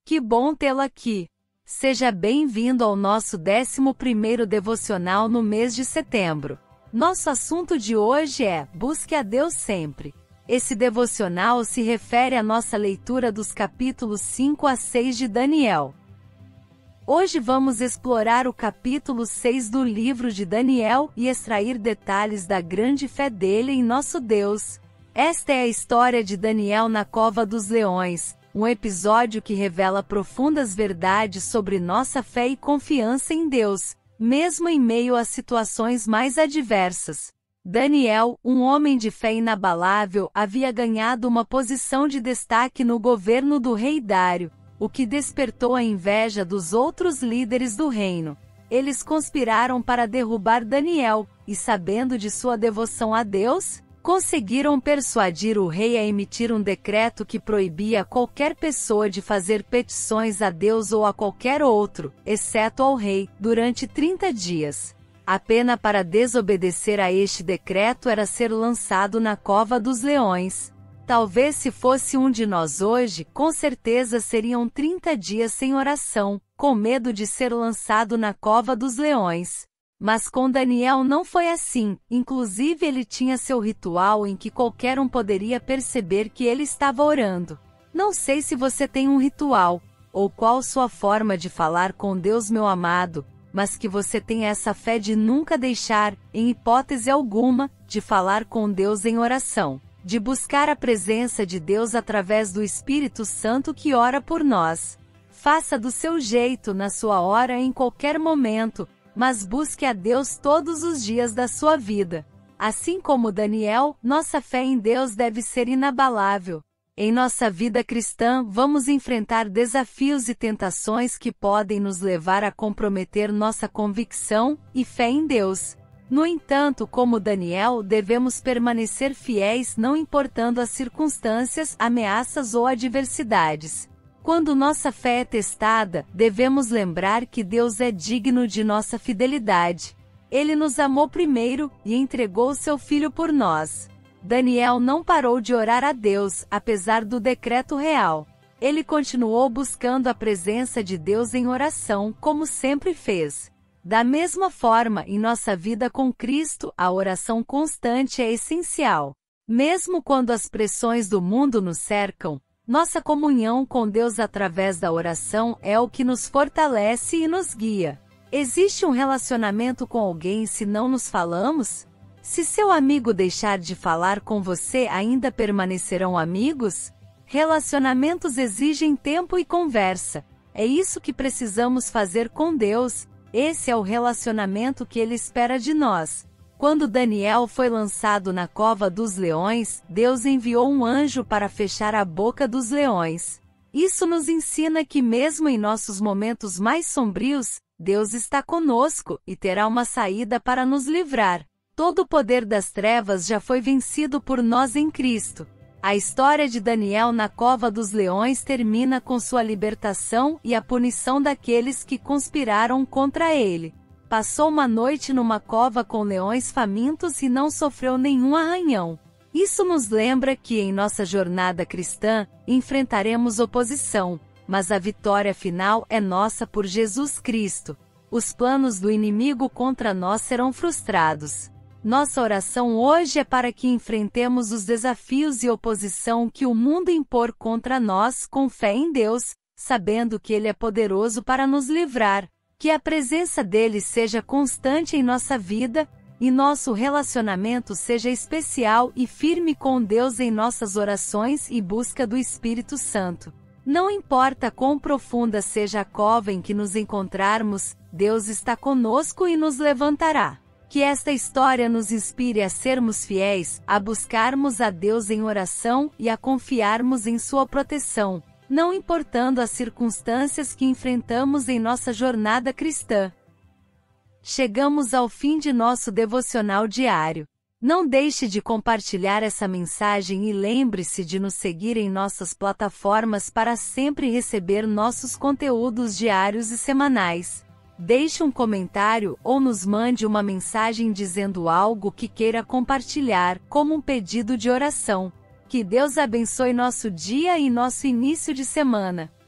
Que bom tê-lo aqui! Seja bem-vindo ao nosso 11º devocional no mês de setembro. Nosso assunto de hoje é Busque a Deus sempre. Esse devocional se refere à nossa leitura dos capítulos 5 a 6 de Daniel. Hoje vamos explorar o capítulo 6 do livro de Daniel e extrair detalhes da grande fé dele em nosso Deus. Esta é a história de Daniel na cova dos leões, um episódio que revela profundas verdades sobre nossa fé e confiança em Deus, mesmo em meio a situações mais adversas. Daniel, um homem de fé inabalável, havia ganhado uma posição de destaque no governo do rei Dário, o que despertou a inveja dos outros líderes do reino. Eles conspiraram para derrubar Daniel, e sabendo de sua devoção a Deus, conseguiram persuadir o rei a emitir um decreto que proibia qualquer pessoa de fazer petições a Deus ou a qualquer outro, exceto ao rei, durante 30 dias. A pena para desobedecer a este decreto era ser lançado na cova dos leões. Talvez se fosse um de nós hoje, com certeza seriam 30 dias sem oração, com medo de ser lançado na cova dos leões. Mas com Daniel não foi assim, inclusive ele tinha seu ritual em que qualquer um poderia perceber que ele estava orando. Não sei se você tem um ritual, ou qual sua forma de falar com Deus, meu amado, mas que você tenha essa fé de nunca deixar, em hipótese alguma, de falar com Deus em oração, de buscar a presença de Deus através do Espírito Santo que ora por nós. Faça do seu jeito na sua hora em qualquer momento, mas busque a Deus todos os dias da sua vida. Assim como Daniel, nossa fé em Deus deve ser inabalável. Em nossa vida cristã, vamos enfrentar desafios e tentações que podem nos levar a comprometer nossa convicção e fé em Deus. No entanto, como Daniel, devemos permanecer fiéis não importando as circunstâncias, ameaças ou adversidades. Quando nossa fé é testada, devemos lembrar que Deus é digno de nossa fidelidade. Ele nos amou primeiro e entregou seu Filho por nós. Daniel não parou de orar a Deus, apesar do decreto real. Ele continuou buscando a presença de Deus em oração, como sempre fez. Da mesma forma, em nossa vida com Cristo, a oração constante é essencial. Mesmo quando as pressões do mundo nos cercam, nossa comunhão com Deus através da oração é o que nos fortalece e nos guia. Existe um relacionamento com alguém se não nos falamos? Se seu amigo deixar de falar com você, ainda permanecerão amigos? Relacionamentos exigem tempo e conversa. É isso que precisamos fazer com Deus. Esse é o relacionamento que Ele espera de nós. Quando Daniel foi lançado na cova dos leões, Deus enviou um anjo para fechar a boca dos leões. Isso nos ensina que mesmo em nossos momentos mais sombrios, Deus está conosco e terá uma saída para nos livrar. Todo o poder das trevas já foi vencido por nós em Cristo. A história de Daniel na cova dos leões termina com sua libertação e a punição daqueles que conspiraram contra ele. Passou uma noite numa cova com leões famintos e não sofreu nenhum arranhão. Isso nos lembra que em nossa jornada cristã, enfrentaremos oposição, mas a vitória final é nossa por Jesus Cristo. Os planos do inimigo contra nós serão frustrados. Nossa oração hoje é para que enfrentemos os desafios e oposição que o mundo impor contra nós com fé em Deus, sabendo que Ele é poderoso para nos livrar. Que a presença dele seja constante em nossa vida, e nosso relacionamento seja especial e firme com Deus em nossas orações e busca do Espírito Santo. Não importa quão profunda seja a cova em que nos encontrarmos, Deus está conosco e nos levantará. Que esta história nos inspire a sermos fiéis, a buscarmos a Deus em oração e a confiarmos em sua proteção, não importando as circunstâncias que enfrentamos em nossa jornada cristã. Chegamos ao fim de nosso devocional diário. Não deixe de compartilhar essa mensagem e lembre-se de nos seguir em nossas plataformas para sempre receber nossos conteúdos diários e semanais. Deixe um comentário ou nos mande uma mensagem dizendo algo que queira compartilhar, como um pedido de oração. Que Deus abençoe nosso dia e nosso início de semana.